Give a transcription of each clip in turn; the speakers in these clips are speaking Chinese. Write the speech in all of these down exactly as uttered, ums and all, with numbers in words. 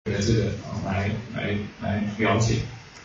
的这个啊来来来了解。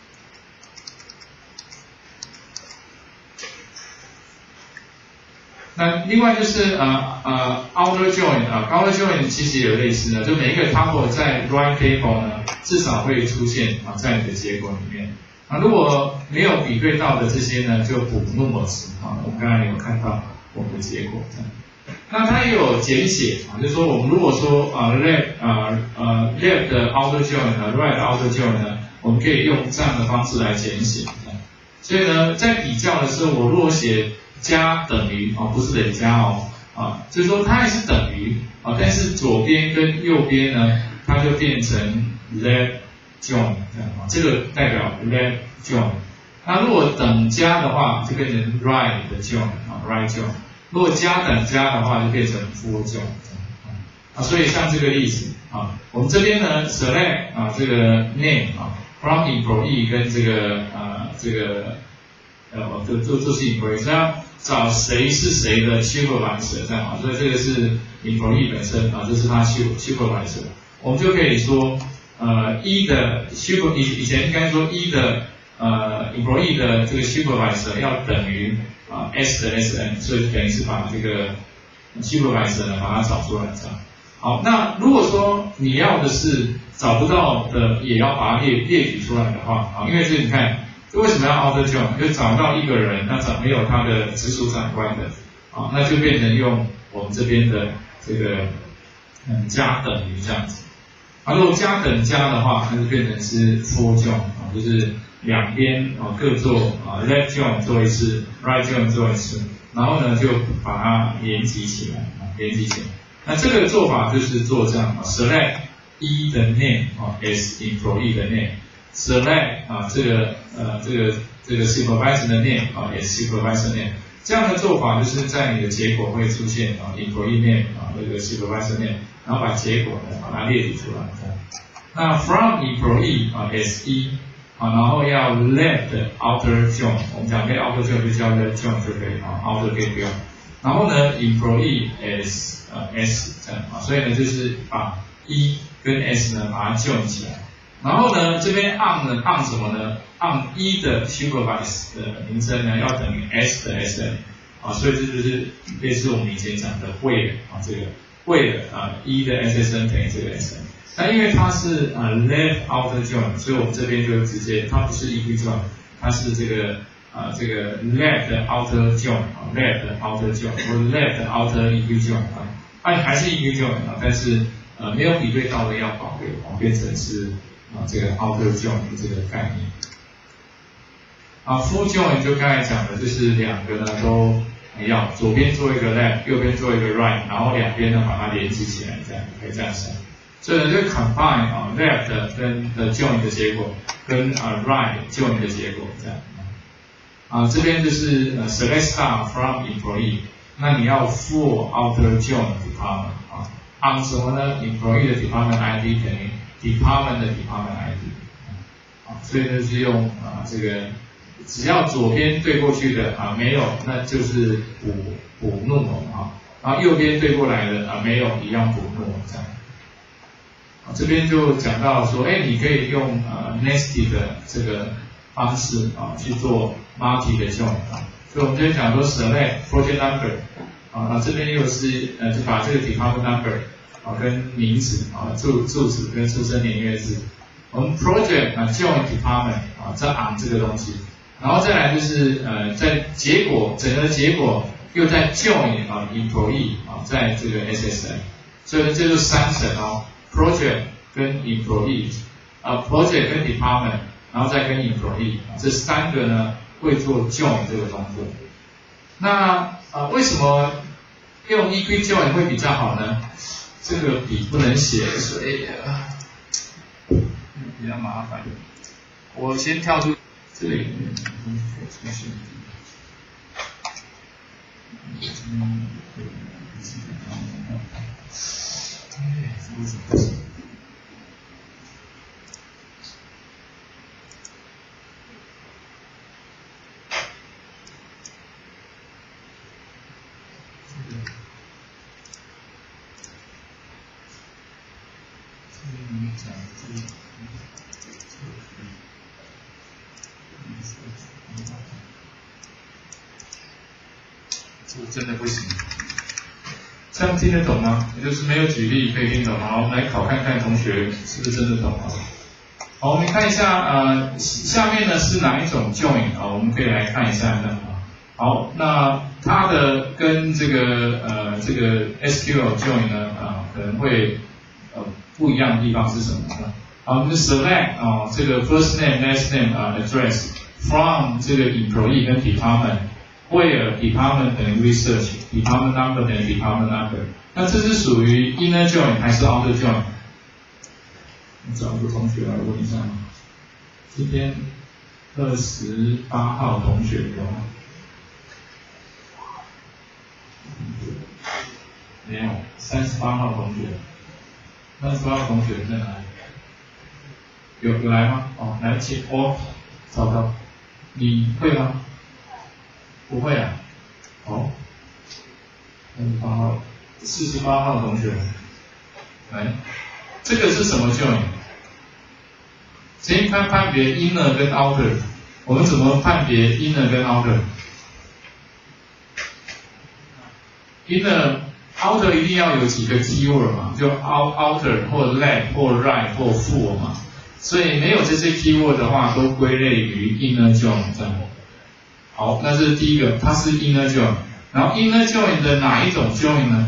那另外就是呃呃 outer join 啊 outer join 其实也有类似的，就每一个 tuple 在 right table 呢至少会出现啊在你的结果里面。啊，如果没有比对到的这些呢，就补 numerals 啊，我们刚才有看到我们的结果这样。那它也有简写啊，就是说我们如果说啊 left 啊呃 left 的 outer join 和 right 的 outer join 呢，我们可以用这样的方式来简写。所以呢，在比较的时候，我如果写加等于啊，不是等于加哦啊，就是说它也是等于啊，但是左边跟右边呢，它就变成 left join 这样啊，这个代表 left join。那如果等加的话，就变成 right 的 join 啊 right join。如果加等加的话，就变成 full join 啊。所以像这个例子啊，我们这边呢 select 啊这个 name 啊 from employee 跟这个呃这个呃我这这这是 employee， 这样找谁是谁的 supervisor 这样啊，所以这个是 employee 本身啊，这是他 supervisor， 我们就可以说呃一的 super 以以前应该说一的呃 employee 的这个 supervisor 要等于啊 S 的 S N， 所以等于是把这个 supervisor 呢把它找出来这样。好，那如果说你要的是找不到的，也要把它列列举出来的话啊，因为这你看。为什么要 outer join？ 就找到一个人，那找没有他的直属长官的，啊，那就变成用我们这边的这个嗯加等于这样子。啊，如果加等加的话，那就变成是 full join 啊，就是两边啊各做啊 left join 做一次 ，right join 做一次，然后呢就把它连集起来啊，连集起来。那这个做法就是做这样啊 ，select 一的 name 啊 as employee 的 name。select 啊，这个呃，这个这个 supervisor 的 name 啊，也是 supervisor name， 这样的做法就是在你的结果会出现啊 employee name 啊，那个 supervisor name， 然后把结果呢把它列举出来。那 from employee 啊 as 一啊，然后要 left outer join， 我们讲可以 outer join 就叫 left join 就可以啊 ，outer 可以不用。然后呢 employee as 呃 s 这样啊，所以呢就是把一跟 s 呢把它 join 起来。然后呢，这边 on 呢 on 什么呢 ？on 一的 supervisor 的名称呢要等于 s 的 sn 啊，所以这就是类似我们以前讲的为了啊，这个为了啊一的 ssn 等于这个 sn。那因为它是啊 left outer join， 所以我们这边就直接它不是 eq join， 它是这个啊这个 left outer join 啊 left outer join 或者 left outer eq join 啊，它还是 eq join 啊，但是呃没有比对到的要保留啊，变成是。啊，这个 outer join 这个概念，啊 full join 就刚才讲的，就是两个呢都要左边做一个 left， 右边做一个 right， 然后两边呢把它连接起来，这样可以这样想。所以呢，就 combine 啊 left 跟的 join 的结果，跟啊 right join 的结果这样。啊，这边就是呃 select star from employee， 那你要 full outer join department 啊 ，on 什么呢 ？employee 的 department I D 等于department 的 department I D， 啊，所以呢是用啊这个，只要左边对过去的啊没有，那就是补补 null 啊，然后右边对过来的啊没有，一样补 null 这样。啊，这边就讲到说，哎，你可以用呃 nested 的这个方式啊去做 multi 的 join 啊，所以我们这边讲说 select project number 啊，那这边又是呃就把这个 department number。啊，跟名字啊，住住址跟出生年月日，我们 project 啊 join department 啊，这 on 这个东西，然后再来就是呃，在结果整个结果又在 join 啊 employee 啊，在这个 S S N， 所以这就是三层哦 ，project 跟 employee 啊 project 跟 department， 然后再跟 employee 啊，这三个呢会做 join 这个动作。那啊，为什么用 eq join 会比较好呢？这个笔不能写，所以啊比较麻烦。我先跳出这里，嗯，重新。嗯，哎，为什么不行？讲这这真的不行。这样听得懂吗？也就是没有举例可以听懂吗？我们来考看看同学是不是真的懂啊？好，我们看一下，呃，下面呢是哪一种 join 啊？我们可以来看一下呢。好，那它的跟这个呃这个 S Q L join 呢啊、呃、可能会呃不一样的地方是什么呢？好，我们 select 啊、呃、这个 first name last name 啊、呃、address from 这个 employee 跟 department。Where department 等于 research department number 等于 department number， 那这是属于 inner join 还是 outer join？ 我找一个同学来问一下，今天二十八号同学有吗？没有，三十八号同学，三十八号同学在哪里？有有来吗？哦，来请哦，找到，你会吗？不会啊，好，三十八号、四十八号同学，来，这个是什么 join？ 先看判别 inner 跟 outer， 我们怎么判别 inner 跟 outer？inner outer 一定要有几个 keyword 嘛，就 out outer 或 left 或 right 或 for 嘛，所以没有这些 keyword 的话，都归类于 inner join 这样。好，那这是第一个，它是 inner join， 然后 inner join 的哪一种 join 呢？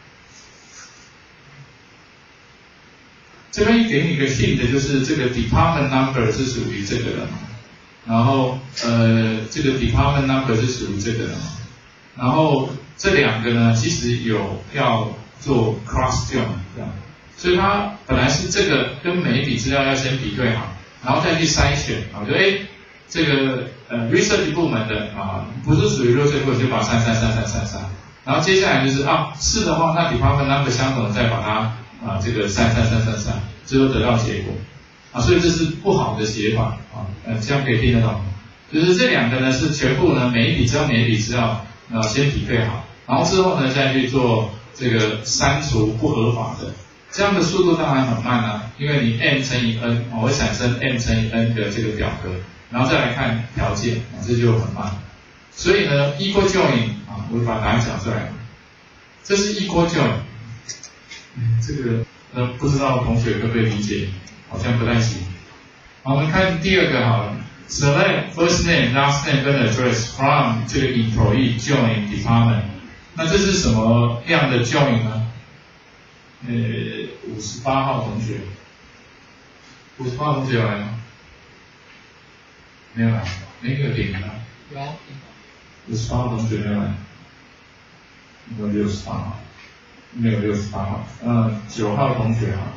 这边给你一个 hint， 就是这个 department number 是属于这个的嘛，然后呃这个 department number 是属于这个的嘛，然后这两个呢其实有要做 cross join 这样，所以它本来是这个跟每一笔资料要先比对好，然后再去筛选啊，就哎这个呃 research 部门的啊不是属于 research 部门就把它删删删删删删，然后接下来就是啊是的话，那 department number 相同的再把它啊这个删删删删删，最后得到结果啊，所以这是不好的写法啊，呃这样可以听得懂吗？就是这两个呢是全部呢每一笔资料每一笔资料啊先比对好，然后之后呢再去做这个删除不合法的，这样的速度当然很慢啊，因为你 m 乘以 n 啊会产生 m 乘以 n 的这个表格，然后再来看条件啊，这就很慢。所以呢 equal join 啊，我把答案讲出来，这是 equal join， 嗯，这个呃不知道同学可不可以理解？好像不太行。好，我们看第二个好了 ，select first name last name 跟 address from 这个 employee join department， 那这是什么样的 join 呢？呃，五十八号同学，五十八号同学有来吗？没有来，没有点来。有。五十八号同学没有来，有六十八号，没有六十八号。呃，九号同学哈，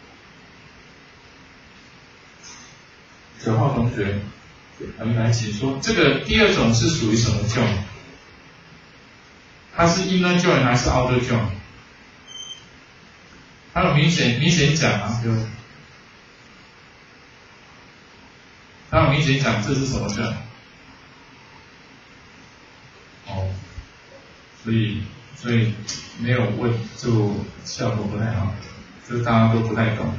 九号同学，我们来请说，这个第二种是属于什么 join？ 它是 inner join 还是 outer join？它有明显明显讲啊，就它有明显讲这是什么 join？ 哦，所以所以没有问就效果不太好，就大家都不太懂。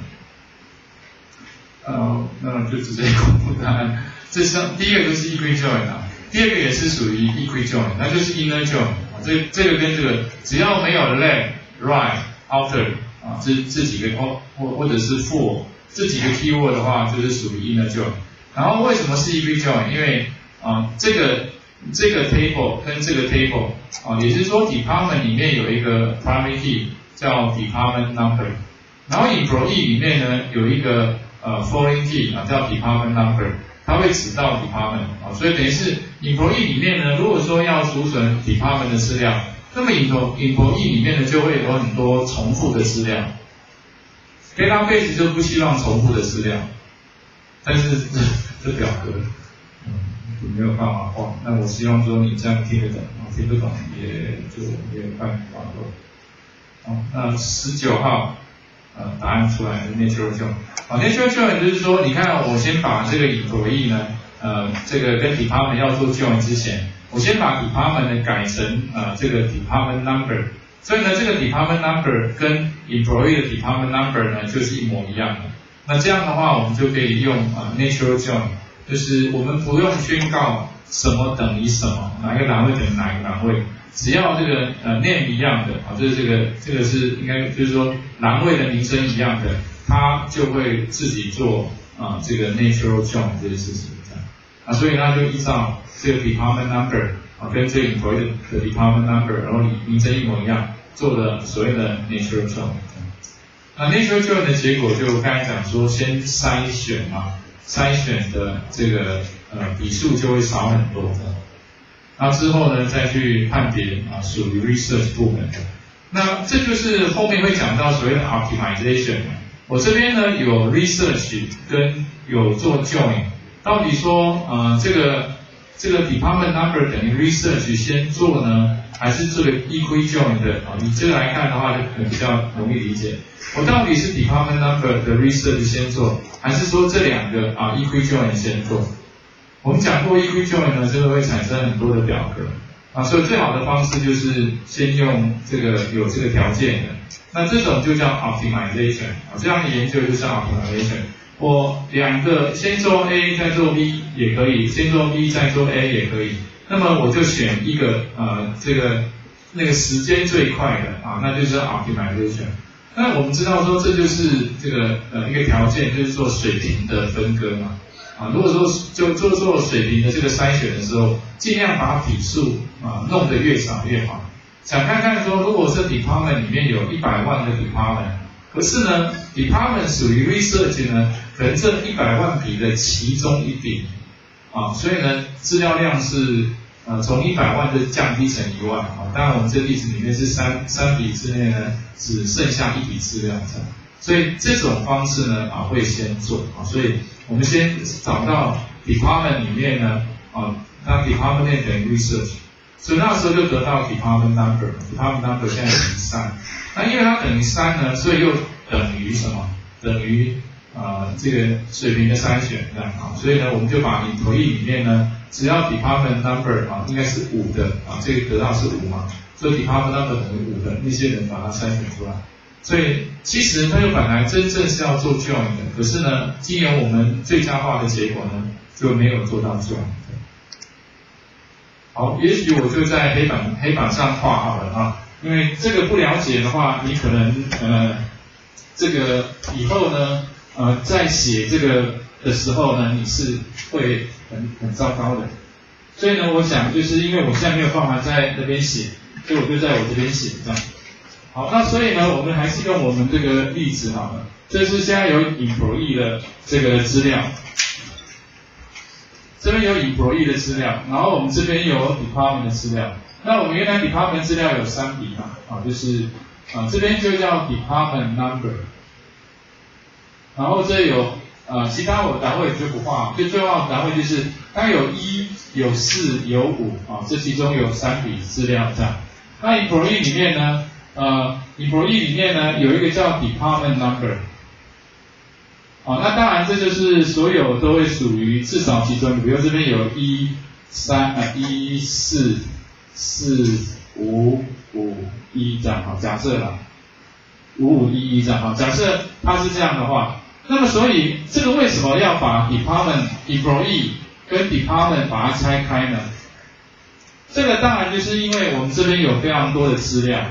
呃，那就直接公布答案。这是第一个就是 equal join 啊，第二个也是属于 equal join， 那就是 inner join 啊。这这个跟这个只要没有 left、right、outer 啊，这这几个或或或者是 for 这几个 keyword 的话，就是属于 inner join。然后为什么是 equal join？ 因为啊这个这个 table 跟这个 table 啊，也就是说 department 里面有一个 primary key 叫 department number， 然后 employee 里面呢有一个呃 foreign key 啊叫 department number， 它会指到 department 啊，所以等于是 employee 里面呢，如果说要储存 department 的资料，那么 employee 里面呢就会有很多重复的资料 ，database 就不希望重复的资料，但是这这表格。没有办法画，那我希望说你这样听得懂，听不懂也就没有办法了。好，那十九号，呃，答案出来的 natural join。好 ，natural join 就是说，你看我先把这个 employee 呢，呃，这个跟 department 要做 join 之前，我先把 department 呢改成呃这个 department number， 所以呢这个 department number 跟 employee 的 department number 呢就是一模一样的。 那这样的话，我们就可以用啊、呃、natural join， 就是我们不用宣告什么等于什么，哪一个栏位等于哪一个栏位，只要这个呃 name 一样的啊，就是这个这个是应该就是说栏位的名称一样的，它就会自己做啊、呃、这个 natural join 这些事情这样啊，所以呢就依照这个 department number 啊跟这个 employee 的 department number， 然后名称一模一样，做了所谓的 natural join。那 natural join 的结果就刚才讲说，先筛选啊，筛选的这个呃笔数就会少很多的，然后之后呢再去判别啊属于 research 部门的。那这就是后面会讲到所谓的 optimization。我这边呢有 research 跟有做 join， 到底说呃这个这个 department number 等于 research 先做呢，还是这个 equi join 的啊？你这个来看的话就可能比较容易理解。我到底是 department number 的 research 先做，还是说这两个啊 equi join 先做？我们讲过 equi join 呢，这个会产生很多的表格啊，所以最好的方式就是先用这个有这个条件的，那这种就叫 optimization 啊，这样的研究就叫 optimization。我两个先做 A 再做 B 也可以，先做 B 再做 A 也可以。那么我就选一个呃这个那个时间最快的啊，那就是 optimization。那我们知道说这就是这个呃一个条件，就是做水平的分割嘛。啊，如果说就做做水平的这个筛选的时候，尽量把笔数啊弄得越少越好。想看看说，如果是 department 里面有一百万个 department， 可是呢 department 属于 research 呢，可能这一百万笔的其中一笔啊，所以呢资料量是呃从一百万就降低成一万啊。当然我们这例子里面是三三笔之内呢只剩下一笔资料这样，所以这种方式呢啊会先做啊，所以我们先找到 department 里面呢啊，那 department name 等于 research， 所以那时候就得到 department number，department number 现在等于三，那因为它等于三呢，所以又等于什么？等于呃这个水平的筛选这样啊，所以呢我们就把 employee 里面呢，只要 department number 啊应该是五的啊，这个得到是五嘛，所以 department number 等于五的那些人把它筛选出来。所以其实它就本来真正是要做 join 的，可是呢，经由我们最佳化的结果呢，就没有做到 join。好，也许我就在黑板黑板上画好了啊，因为这个不了解的话，你可能呃这个以后呢呃在写这个的时候呢，你是会很很糟糕的。所以呢，我想就是因为我现在没有办法在那边写，所以我就在我这边写这样。好，那所以呢，我们还是用我们这个例子好了。这是现在有 employee 的这个资料，这边有 employee 的资料，然后我们这边有 department 的资料。那我们原来 department 资料有三笔嘛，啊，就是啊这边就叫 department number， 然后这有呃其他我单位就不画，最重要的单位就是它有一、有四、有五啊，这其中有三笔资料这样。那 employee 里面呢？呃 employee 里面呢有一个叫 department number， 好，那当然这就是所有都会属于至少其中，比如这边有一三呃一四四五五一这样，好，假设啦，五五一一这样，好，假设它是这样的话，那么所以这个为什么要把 department employee 跟 department 把它拆开呢？这个当然就是因为我们这边有非常多的资料。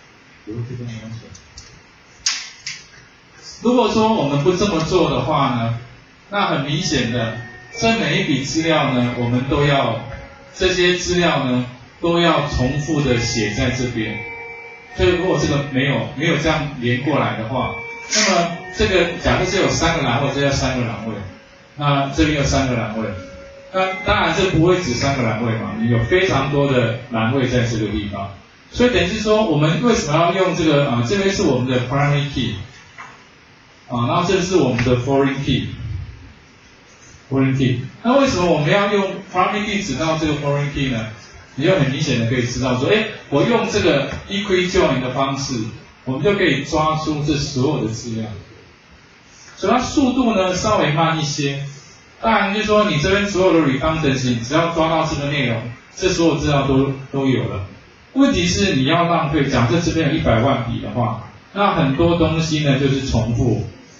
如果说我们不这么做的话呢，那很明显的，这每一笔资料呢，我们都要这些资料呢都要重复的写在这边。所以如果这个没有没有这样连过来的话，那么这个假设是有三个栏位，这叫三个栏位，那这边有三个栏位，那当然这不会只三个栏位嘛，你有非常多的栏位在这个地方。所以等于是说，我们为什么要用这个啊？这边是我们的 primary key， 啊，然后这是我们的 foreign key，foreign key。那为什么我们要用 primary key 指到这个 foreign key 呢？你就很明显的可以知道说，哎，我用这个 equi join 的方式，我们就可以抓出这所有的资料。所以它速度呢稍微慢一些。当然就是说，你这边所有的 redundancy， 只要抓到这个内容，这所有资料都都有了。问题是你要浪费，假设这边有一百万笔的话，那很多东西呢就是重复，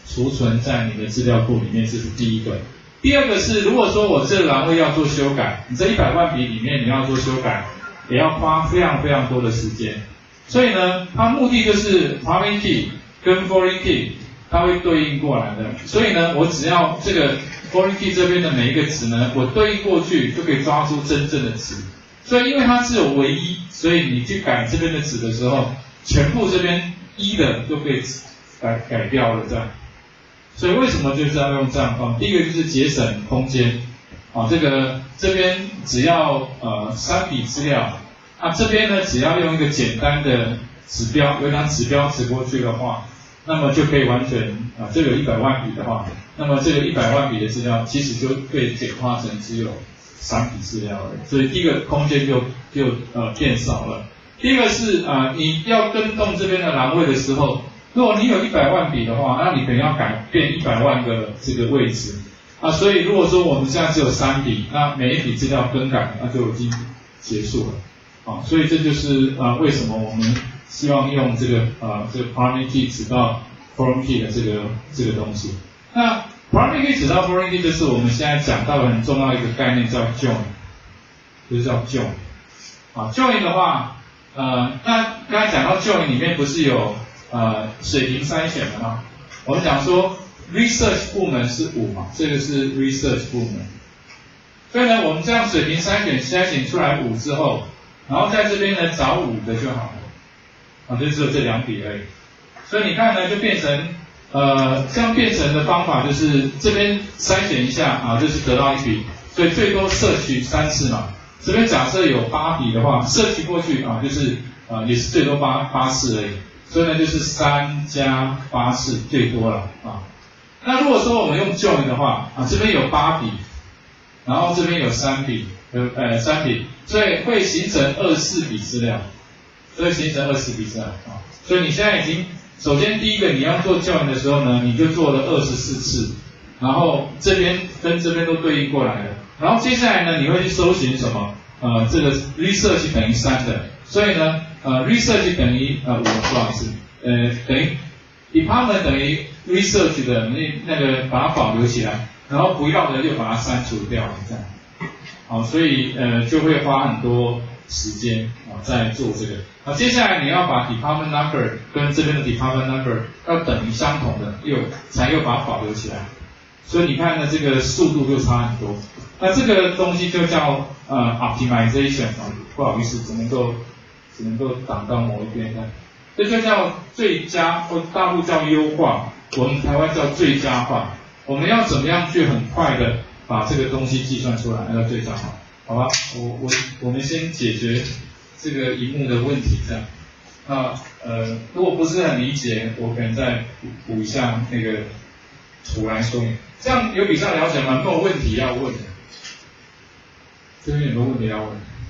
储存在你的资料库里面，这是第一个。第二个是，如果说我这个栏位要做修改，你这一百万笔里面你要做修改，也要花非常非常多的时间。所以呢，它目的就是 primary key 跟 foreign key 它会对应过来的。所以呢，我只要这个 foreign key 这边的每一个值呢，我对应过去就可以抓出真正的值。所以因为它是有唯一，所以你去改这边的值的时候，全部这边一的就被改改掉了这样。所以为什么就是要用这样方？第一个就是节省空间，啊，这个这边只要呃三笔资料，啊这边呢只要用一个简单的指标，有一张指标指过去的话，那么就可以完全啊，这个有一百万笔的话，那么这个一百万笔的资料其实就被简化成只有三笔资料了。所以第一个空间就就呃变少了。第一个是啊、呃、你要跟动这边的栏位的时候。如果你有一百万笔的话，那你可能要改变一百万个这个位置啊，所以如果说我们现在只有三笔，那每一笔资料更改那就已经结束了啊，所以这就是啊为什么我们希望用这个啊这个 primary key 指到 foreign key 的这个这个东西。那 primary key 指到 foreign key 就是我们现在讲到的很重要一个概念叫 join， 就是叫 join 啊 join 的话，呃那刚才讲到 join 里面不是有呃，水平筛选的哈，我们讲说 research 部门是五嘛，这个是 research 部门，所以呢，我们这样水平筛选筛选出来五之后，然后在这边呢找五的就好了，啊，就只有这两笔而已，所以你看呢，就变成呃，这样变成的方法就是这边筛选一下啊，就是得到一笔，所以最多摄取三次嘛，这边假设有八笔的话，摄取过去啊，就是啊也是最多八八次而已。所以呢，就是三加八次最多了啊。那如果说我们用 join 的话啊，这边有八笔，然后这边有三笔，呃呃三笔，所以会形成二十四笔资料，所以形成二十四笔资料啊。所以你现在已经，首先第一个你要做 join 的时候呢，你就做了二十四次，然后这边跟这边都对应过来了，然后接下来呢，你会去搜寻什么？呃，这个 research 等于三的，所以呢。呃 ，research 等于呃五，不好意思，呃等于 department 等于 research 的那那个把它保留起来，然后不要的就把它删除掉，这样。好，所以呃就会花很多时间啊在做这个。好，接下来你要把 department number 跟这边的 department number 要等于相同的，又才又把它保留起来。所以你看呢，这个速度就差很多。那这个东西就叫呃 optimization 啊，不好意思，只能够。只能够挡到某一边的，这就叫最佳，或大陆叫优化，我们台湾叫最佳化。我们要怎么样去很快的把这个东西计算出来，那叫最佳化，好吧？我我我们先解决这个荧幕的问题，这样。那呃，如果不是很理解，我可能再补补一下那个图来说明，这样有比较了解吗？没有问题要问的，这边有没有问题要问？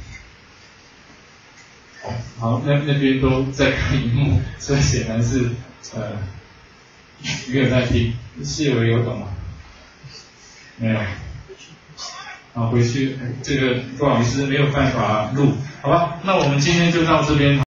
好，那那边都在看荧幕，所以显然是呃没有在听。谢伟有懂吗？没有。好，回去这个不好意思没有办法录，好吧？那我们今天就到这边。